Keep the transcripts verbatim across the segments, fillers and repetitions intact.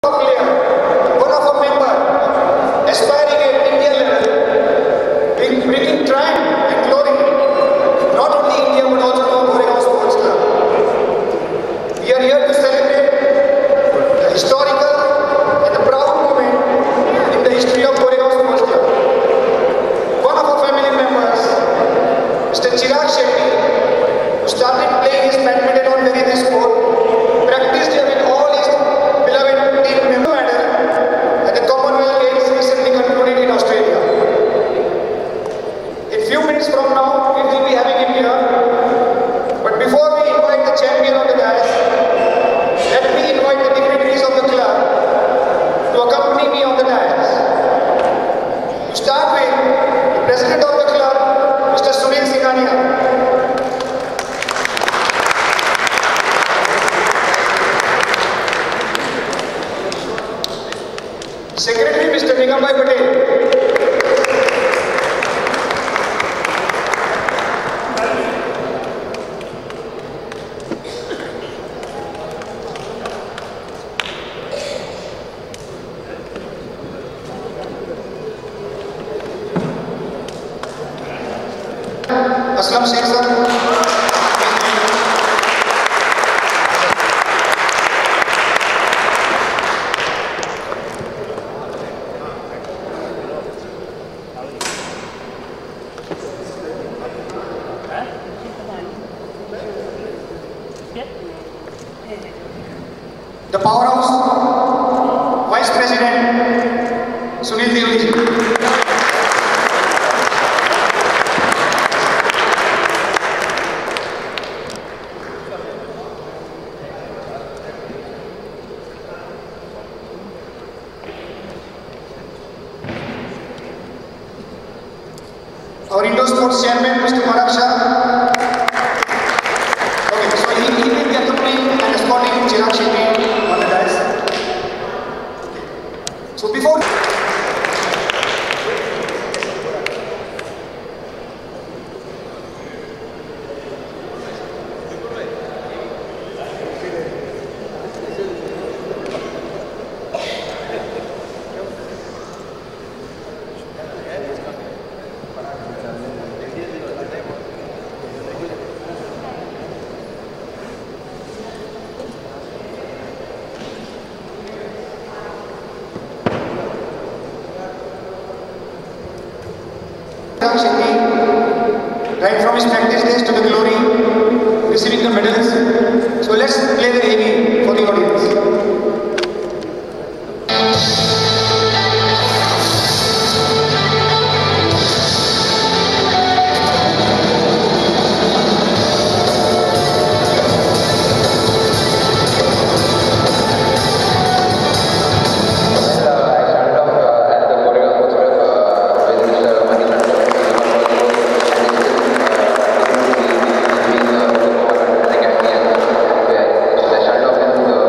Mister Chirag Shetty, who started playing his badminton on very this court, practiced with all his beloved team member medal at the Commonwealth Games recently concluded in Australia. In few minutes from now, we will be having him here. But before we invite the champion of the dais, let me invite the dignitaries of the club to accompany me on the dais. To start with, the president of the club, Mister Secretary Mister Nigambai Patel. Aslam Sheikh sir. The powerhouse Vice President Sunil Devi. Our Indo Sports Chairman Mister Chirag Shetty. Okay, so he, he will be accompanying and escorting Chirag Shetty on the dais. Okay. So before Chirag Shetty, right from his practice days to the glory, receiving the medals. So let's play the A V for the audience. The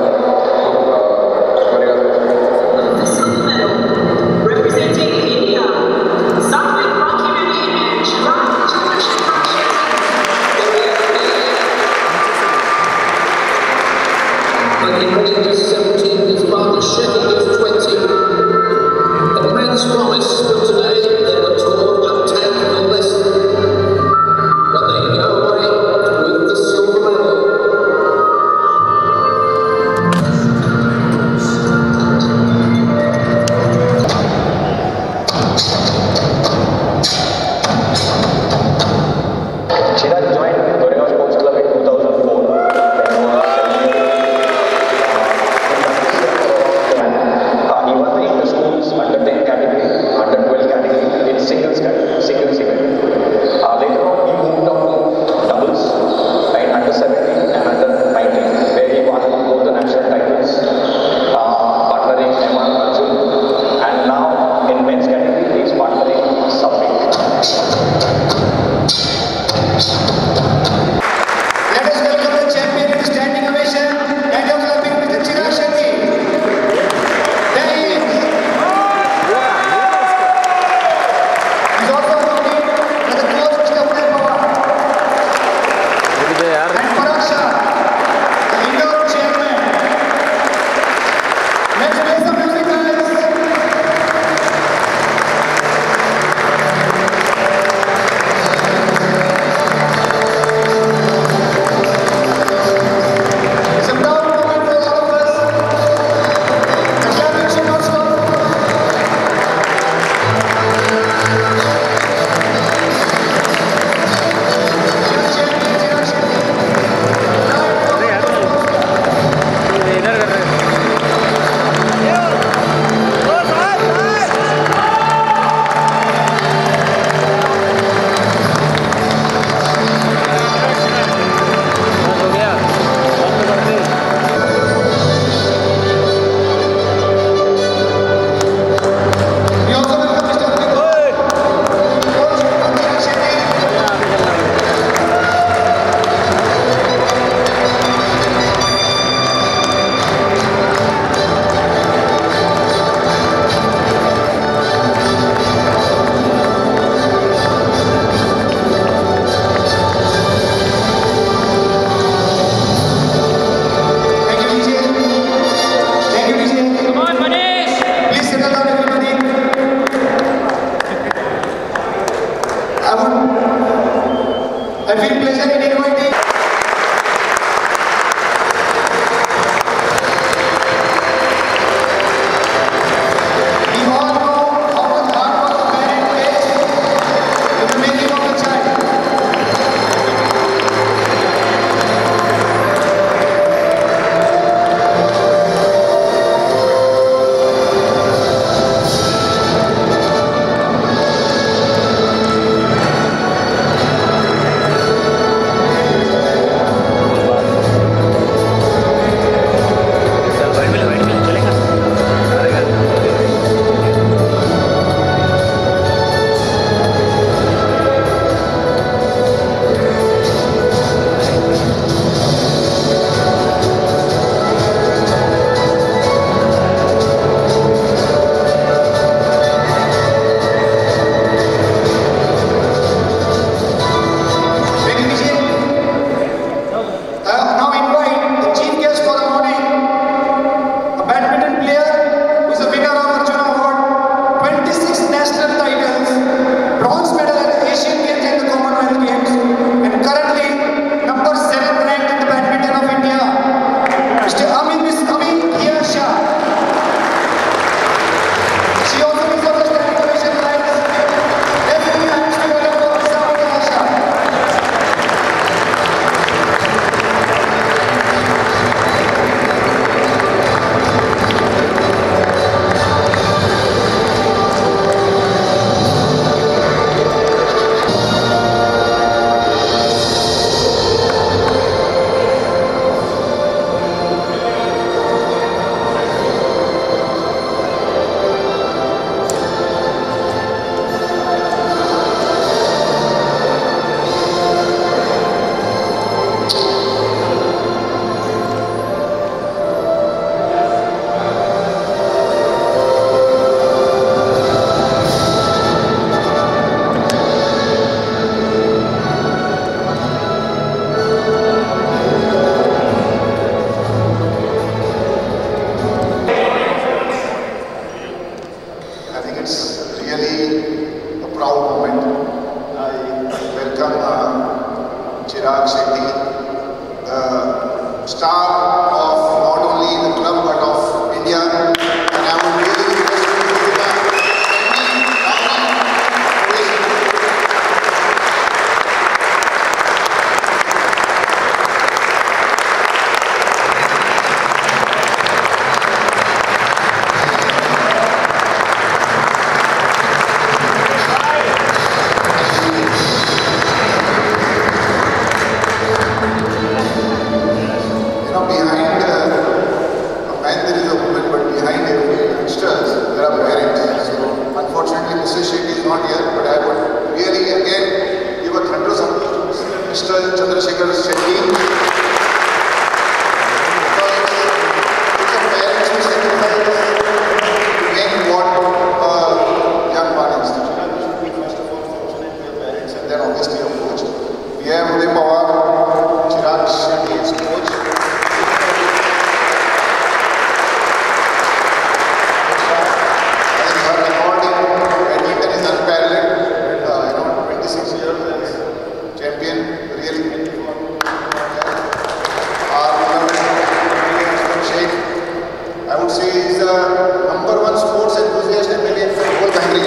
say he's the number one sports enthusiast M L A for the whole country.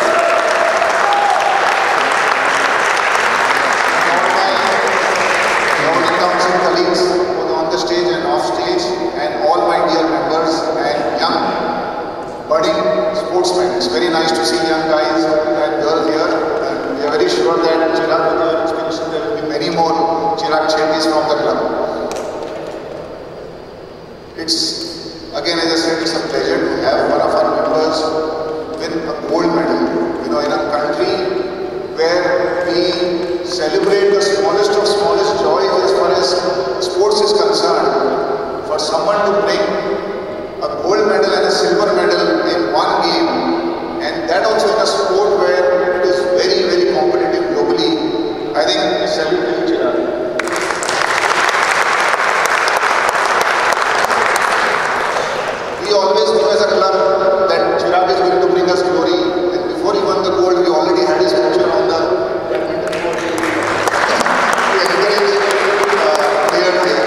All my council colleagues, both on the stage and off stage, and all my dear members and young budding sportsmen. It's very nice to see young guys and girls here, and we are very sure that Chirag, with your inspiration, there will be many more Chirag Shettys from the club. It's, again, as I said, it's a pleasure to have one of our members win a gold medal. You know, in a country where we celebrate the smallest of smallest joys as far as sports is concerned, for someone to bring a gold medal and a silver medal in one game, and that also in a sport where it is very, very competitive globally, I think we salute to you, Chirag. We always knew as a club that Chirag is going to bring us glory, and before he won the gold, we already had his picture on the badminton court. We encourage uh, player there.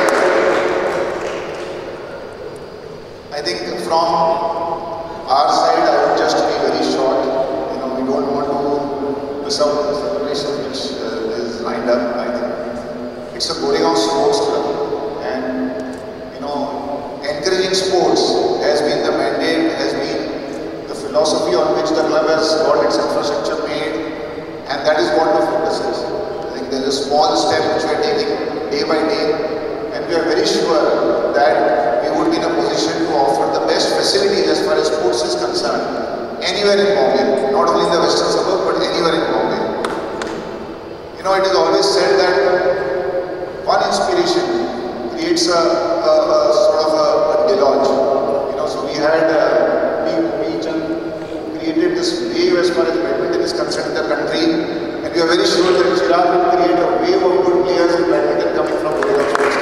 I think from our side, I would just be very short. You know, we don't want to miss out on the celebration which uh, is lined up. I think it's a Goregaon Sports Club, and you know, encouraging sports has been the mandate, has been the philosophy on which the club has got its infrastructure made, and that is what the focus is. I think there is a small step which we are taking day by day, and we are very sure that we would be in a position to offer the best facilities as far as sports is concerned anywhere in Bombay, not only in the western suburb but anywhere in Bombay. You know, it is always said that one inspiration creates a, a, a sort of a, a deluge. You know, so we had uh, we, we created this wave as far as badminton is concerned in the country, and we are very sure that Chirag will create a wave of good players in badminton coming from Goregaon Sports.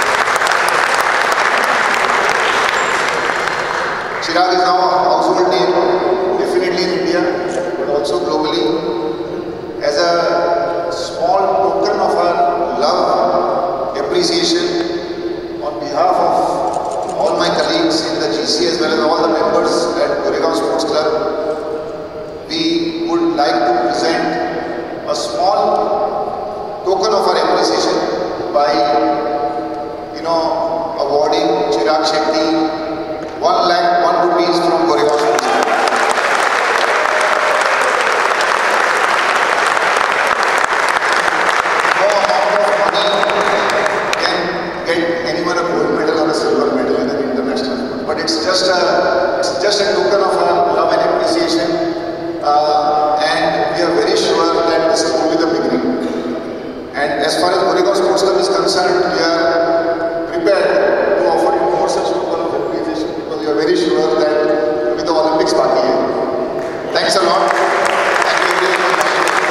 Chirag is now a household name, definitely in India, but also globally. As a small token of our love, appreciation, on behalf of all my colleagues in the G C as well as all the members at Goregaon Sports Club, we would like to present a small token of our appreciation by, you know, awarding Chirag Shetty one lakh one rupees from Goregaon Sports Club. No amount of money can get anyone a gold medal or a silver medal in an international sport, but it's just a it's just a token of our love and appreciation, uh, and we are very sure that this is only the beginning. And as far as Goregaon Sports Club is concerned, we are prepared to offer you more such token of appreciation, because we are very sure that with the Olympics baaki hai. Thanks a lot. Thank you very much.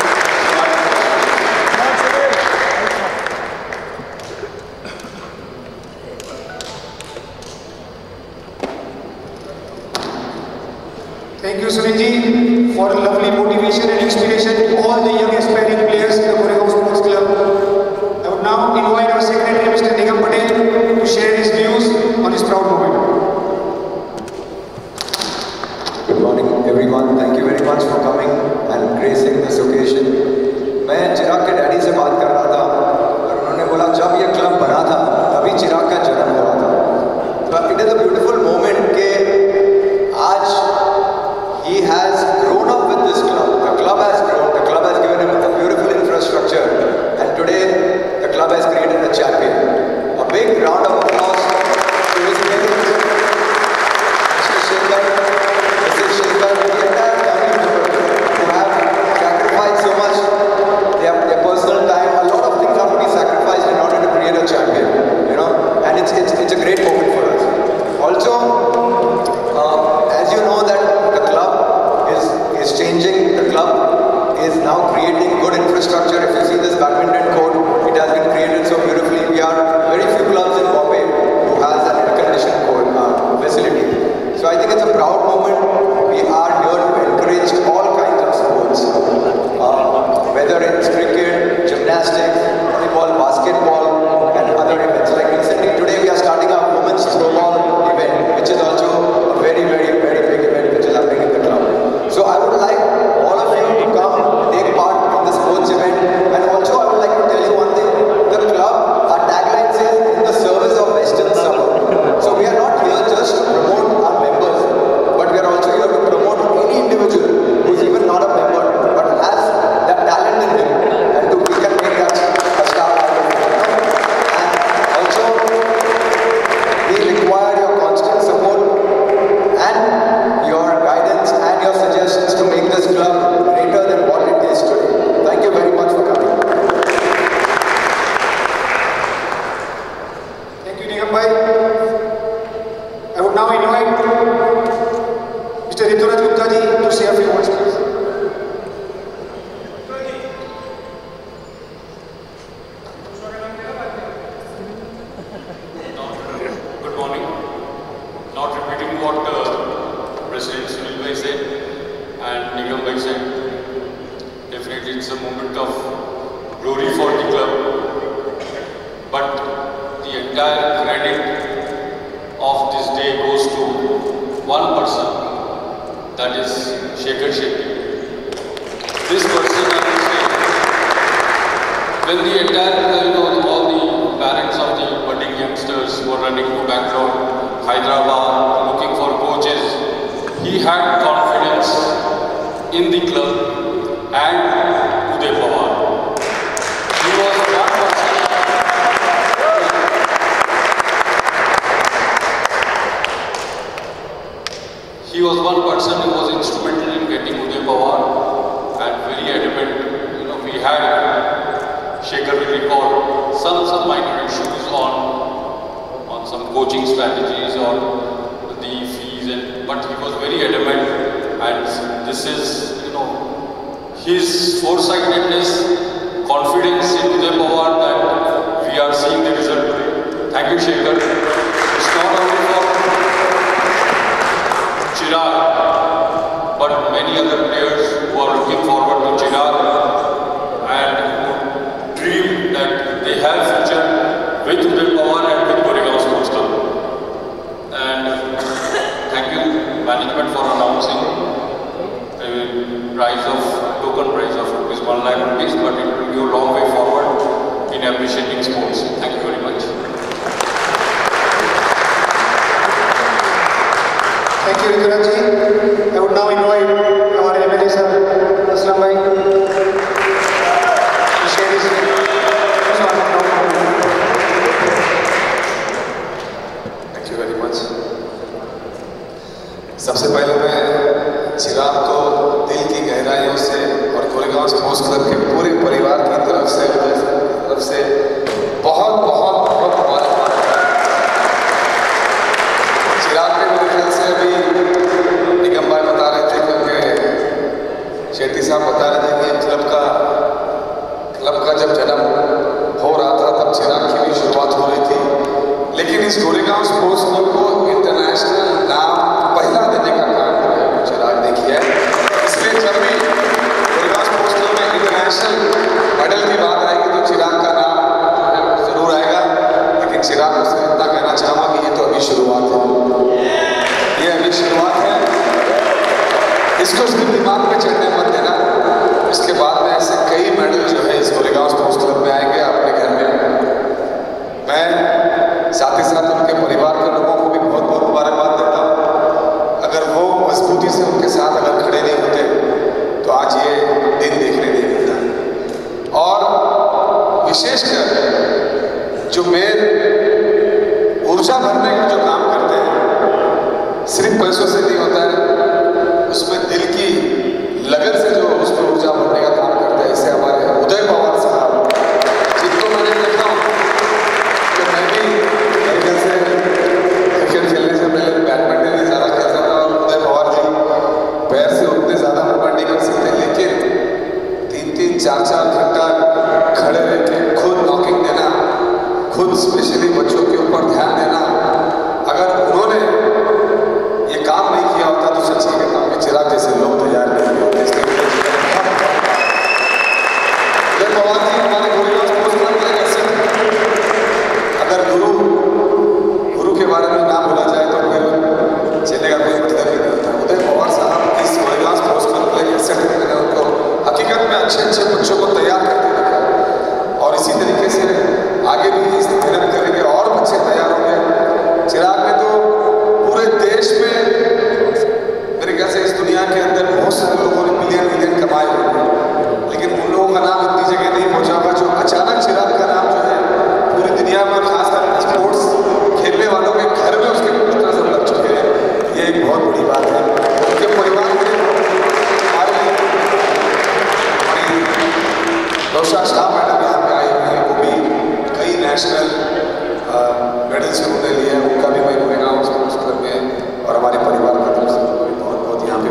Thank you, Sunil, for a lovely motivation and inspiration to all the young aspiring players in the Goregaon Sports Club. I would now invite our Secretary, Mister Nigam Patel, to share his views on this proud moment. Good morning, everyone. Thank you very much for coming and gracing this occasion. मैं चिराग के daddy से बात कर रहा था और उन्होंने बोला जब ये क्लब बना था तभी चिराग का जन्म हुआ था. तो it is a beautiful moment के आज he has grown up with this club. The club has grown. The club has given him a beautiful infrastructure, and today the club has created a champion. A big round of applause to his parents, Mister Shekhar, Missus Shekhar, the entire family members who have sacrificed so much, their, their personal time. A lot of things have to be sacrificed in order to create a champion. You know, and it's it's it's a great moment for us. Also, uh, as you know that the club is is changing. The club is now creating good infrastructure. If you see this badminton court, it has been created so beautifully. We are very few clubs in Bombay who has an air-conditioned court uh, facility. So I think it's a proud moment. We are here to encourage all kinds of sports, uh, whether it's cricket, gymnastics, volleyball, basketball, and other events. Like recently today, we are starting our women's throwball event, which is also Rituraj Gupta ji to say a few words, please. Good morning. Not repeating what uh, President Sunil Bhai said and Nigam Bhai said. Definitely it's a moment of glory for the club. But the entire credit of this day goes to one person, that is Chirag Shetty. This person, I will say, when the entire, you know, all the parents of the budding youngsters were running to Bangalore, Hyderabad, looking for coaches, he had confidence in the club and Uday Pawar. He was one person. He was one person who was instrumental in getting Uday Pawar and very adamant. You know, we had, Shekhar will recall, some, some minor issues on, on some coaching strategies or the fees, and, but he was very adamant, and this is, you know, his foresightedness, confidence in Uday Pawar that we are seeing the result today. Thank you, Shekhar. It's not only for Chirag, but many other players who are looking forward to Chirag and who dream that they have future with Uday Pawar and with Goregaon Sports Club. And thank you management for announcing a prize of, token prize of rupees one lakh rupees, but it will go a long way forward in appreciating sports. Thank you very much. Thank you, Rituraj ji. I would now invite our M L A sir, Aslam Bhai, to share his views. Thank you very much. सबसे पहले मैं चिराग को दिल की गहराइयों से और Goregaon sports club के पूरे परिवार की तरफ से तरफ से बहुत बहुत बहुत मुबारकबाद। चिराग के मेरे ख्याल से अभी निगम भाई बता रहे थे, क्योंकि शेट्टी साहब बता रहे थे कि क्लब का क्लब का जब जन्म हो रहा था तब चिराग की भी शुरुआत हो रही थी, लेकिन इस गोरेगांव स्पोर्ट्स क्लब को इंटरनेशनल नाम पहला देने का काम चिराग ने किया है। इसलिए जब भी गोरेगांव स्पोर्ट्स क्लब में इंटरनेशनल मेडल की बात आएगी तो चिराग का नाम जरूर आएगा, लेकिन चिराग को सिर्फ इतना कहना चाहूँगा कि ये तो अभी शुरुआत है, ये अभी शुरुआत है, इसको सिर्फ दिमाग में चढ़ने मत देना। इसके बाद में ऐसे कई मेडल जो है इस गोरेगांव स्पोर्ट्स क्लब में आएंगे अपने घर में। मैं साथ ही साथ उनके परिवार के लोगों को भी बहुत बहुत मुबारकबाद देता हूँ। अगर वो मजबूती से उनके साथ अगर खड़े नहीं होते तो आज ये दिन देखने नहीं मिलता। और विशेषकर जो मेन ऊर्जा भरने का जो काम करते हैं, सिर्फ पैसों से नहीं होता है, उसमें दिल की लगन से जो उसमें ऊर्जा भरने का काम करते हैं। इससे हमारे उदय पवार साहब, जिनको मैंने देखा हूँ कि मैं भी मेरे से क्रिकेट खेलने से पहले बैडमिंटन ही ज़्यादा खेलता था, और उदय पवार जी पैर से उतने ज़्यादा मूवमेंट नहीं कर सकते, लेकिन तीन तीन चार चार घंटा खड़े रह के खुद नॉकिंग देना, खुद स्पेशली बच्चों के ऊपर ध्यान देना, अगर उन्होंने ये काम नहीं किया होता तो सच्ची कहता हूँ कि चिराग जैसे लोग तैयार नहीं होते। उदय पवार जी हमारे गोरेगांव स्पोर्ट्स क्लब के ऐसे, अगर गुरु गुरु के बारे में ना बोला जाए तो फिर चलेगा कोई मतलब ही नहीं होता। उदय पवार साहब इस गोरेगांव स्पोर्ट्स क्लब के ऐसे मैंने उनको हकीकत में अच्छे अच्छे बच्चों को तैयार करके रखा, और इसी तरीके से आगे भी इस मेहनत करेंगे और बच्चे तैयार होंगे। चिराग ने तो पूरे देश में मेरे ख्याल से इस दुनिया के अंदर बहुत सारे लोगों ने मिलियन मिलियन कमाए होंगे, लेकिन उन लोगों का नाम इतनी जगह नहीं पहुंचा होगा जो अचानक चिराग का नाम जो है पूरी दुनिया में, खासकर स्पोर्ट्स खेलने वालों के घर में उसके पुत्र सब लग चुके हैं। ये एक बहुत बड़ी बात है। उनके परिवार में रोशा शाह मैडम यहाँ पे आई हुई हैं, वो भी कई नेशनल मेडल्स उन्होंने लिए हैं, उनका भी मैं गोरेगांव स्पोर्ट्स क्लब में और हमारे परिवार की तरफ से बहुत बहुत यहाँ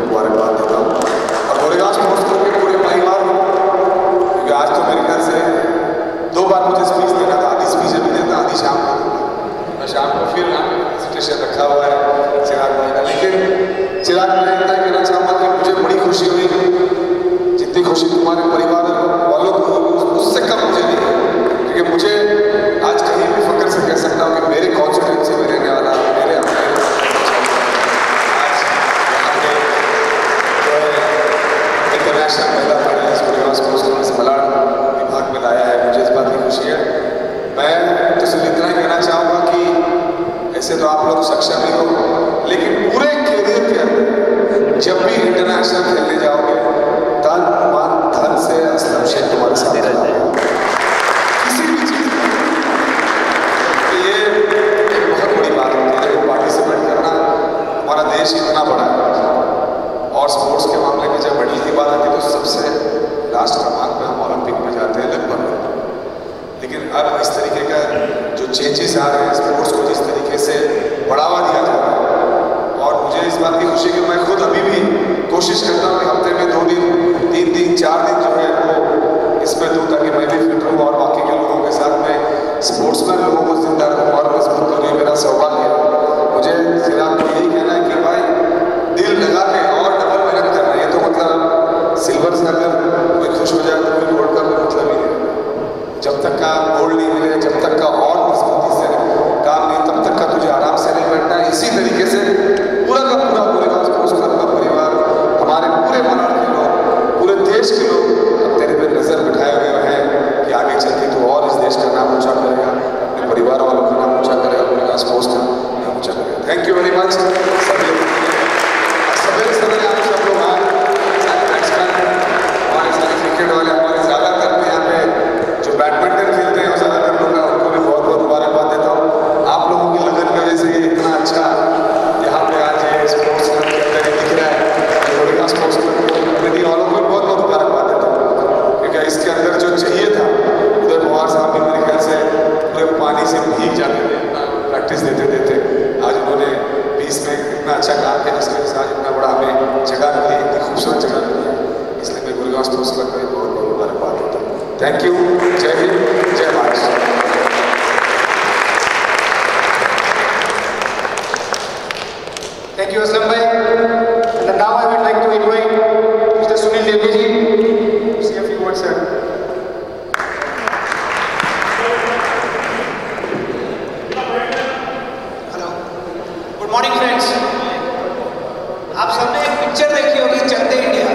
चिराग, मैं इतना कहना चाहूँगा कि मुझे बड़ी खुशी हुई, जितनी खुशी तुम्हारे परिवार वालों को उससे कम मुझे नहीं, क्योंकि मुझे आज कहीं भी फक्र से कह सकता हूँ कि मेरे कॉन्स्टिट्यूंसी में रहने वाला मेरे अपने इंटरनेशनल महिला फाइनलिस्ट को मलाड विभाग में लाया है, मुझे इस बात की खुशी है। मैं तो सिर्फ इतना ही कहना चाहूँगा कि ऐसे तो आप लोग सक्षम ही हो, लेकिन पूरे कैरियर के अंदर जब भी इंटरनेशनल खेलने जाओगे तन मन धन से असलम शेख तुम्हारे साथ किसी भी चीज़ में, ये एक बहुत बड़ी बात होती है। देखो, पार्टिसिपेट करना, हमारा देश इतना बड़ा है और स्पोर्ट्स के मामले में जब मेडल की बात आती है तो सबसे लास्ट क्रमांक पे हम ओलंपिक में जाते हैं लगभग। लेकिन अब इस तरीके का जो चेंजेस आ रहे हैं, स्पोर्ट्स को जिस तरीके से बढ़ावा दिया जा रहा है, और मुझे इस बात की खुशी कि मैं खुद अभी भी कोशिश करता हूँ कि हफ्ते में दो दिन तीन दिन चार दिन जो है वो इसमें दूँ, ताकि मैं भी फिट रहूँ और बाकी के लोगों के साथ में स्पोर्ट्समैन लोगों को जिंदा रहूँ और मजबूत करूँ। ये मेरा सौभाग्य है। मुझे चिराग को यही कहना है कि भाई दिल लगा के और डबल मेहनत करना। ये तो मतलब सिल्वर से अगर कोई खुश हो जाए तो कोई गोल्ड का कोई मतलब ही नहीं। जब तक का गोल्ड नहीं मिले, जब तक का और मजबूती से काम नहीं, तब तक का तुझे आराम से नहीं बैठना है। इसी तरीके से पूरा का पूरा पूरे स्पोर्ट्स क्लब का परिवार, हमारे पूरे मनाड़ के लोग, पूरे देश के लोग अब तेरे पे नजर बिठाए हुए हैं कि आगे चल के तू और इस देश का नाम ऊंचा करेगा, अपने परिवार वालों का नाम ऊंचा करेगा, पूरे स्पोर्ट्स का नाम ऊंचा करेगा। Thank you very much. सभी सवेरे सवेरे आप सब लोग आए, हमारे सारे क्रिकेट वाले, हमारे ज़्यादातर में यहाँ पे जो बैडमिंटन खेलते हैं और ज़्यादातर लोग हैं, उनको भी बहुत बहुत मुबारकबाद देता हूँ। आप लोगों की लगन की वजह से ये इतना अच्छा यहाँ पे आज ये स्पोर्ट्स क्लब के अंदर दिख रहा है। बड़िया स्पोर्ट्स क्लब कमेटी वालों को भी बहुत बहुत मुबारकबाद देता हूँ, क्योंकि इसके अंदर जो चाहिए था, उदय पवार साहब भी मेरे ख्याल से पूरे पानी से भीग जाते थे प्रैक्टिस देते देते। आज उन्होंने बीस में इतना अच्छा काम किया, जिसकी वजह से आज इतना बड़ा हमें जगह मिली, इतनी खूबसूरत जगह मिली है। इसलिए मैं गुरुग्राम स्पोर्ट्स क्लब को बहुत बहुत मुबारकबाद देता हूँ। Thank you. जय हिंद, जय Bharat. Thank you, Aslam bhai. And now I would like to invite Mister Sunil Devi ji to say a few words, sir. Hello. Good morning, friends. आप सबने एक पिक्चर देखी होगी, चकते इंडिया।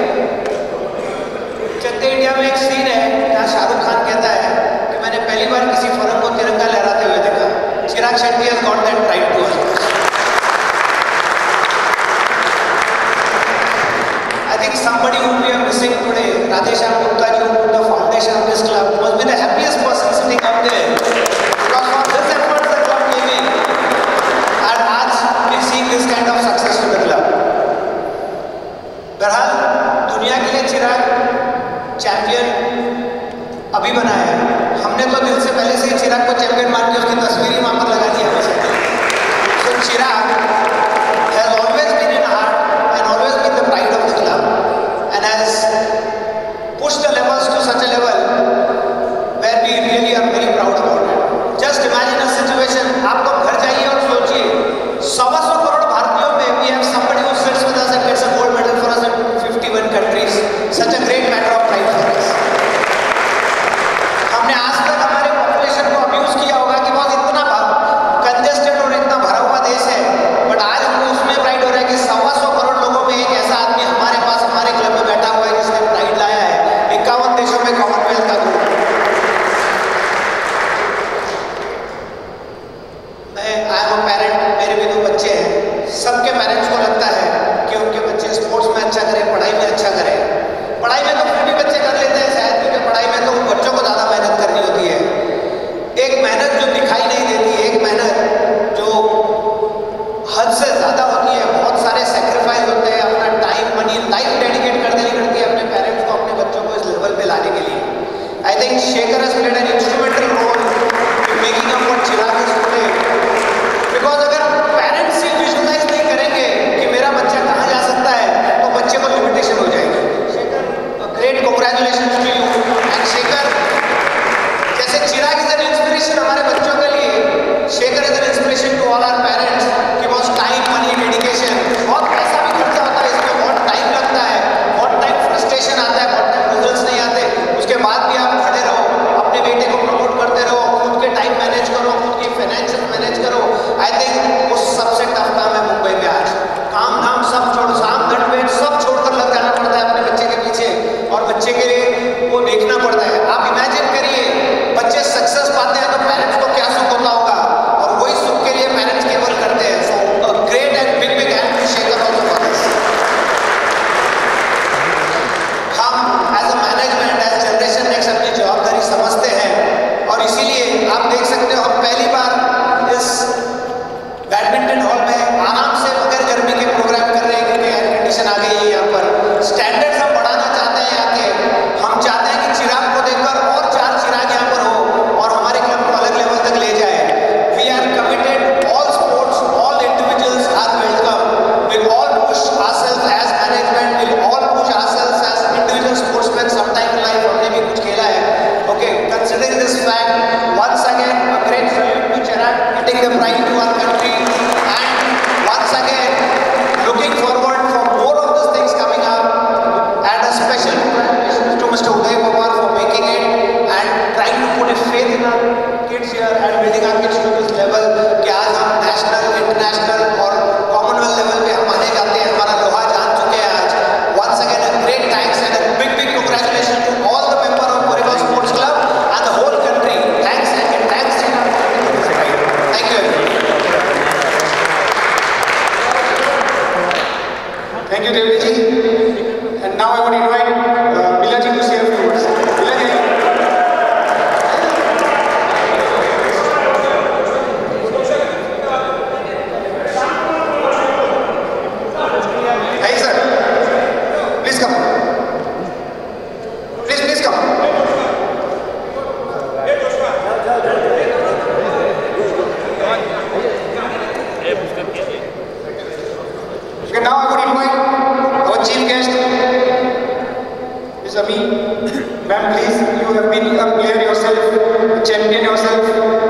चकते इंडिया में एक सीन है जहाँ शाहरुख खान कहता है कि मैंने पहली बार किसी फॉरम को तिरंगा लहराते हुए देखा। Chirag Shetty has got that right to us. I think somebody whom we are missing today, Radheshyam Gupta ji, who put the foundation of this club, must be the happiest person sitting up there. Because for this effort the club came in, and आज we see this kind of success to the club. बहरहाल दुनिया के लिए चिराग champion अभी बना है। हमने तो दिल से पहले से ही चिराग को चैंपियन मान के उसकी तस्वीर ही वहाँ पर लगा दी है। So Chirag has always been in heart and always been the pride of the club and has pushed the levels to such a level where we really are very proud about it. Just imagine a situation, आप तो घर जाइए और सोचिए सवा सौ करोड़ भारतीयों में we have somebody who sits with us and gets a gold medal for us in fifty-one countries. Such a great matter of pride for us. हमने आज तक हमारे पॉपुलेशन को अब्यूज किया होगा कि बस इतना Thank you, Devi ji. And now I want to invite uh, Mila ji to say a few words. Mila ji. Hey, sir. Please come. Please, please come. Okay, now I would invite our chief guest, Miz Ami. Ma'am, please, you have been a player yourself, a champion yourself.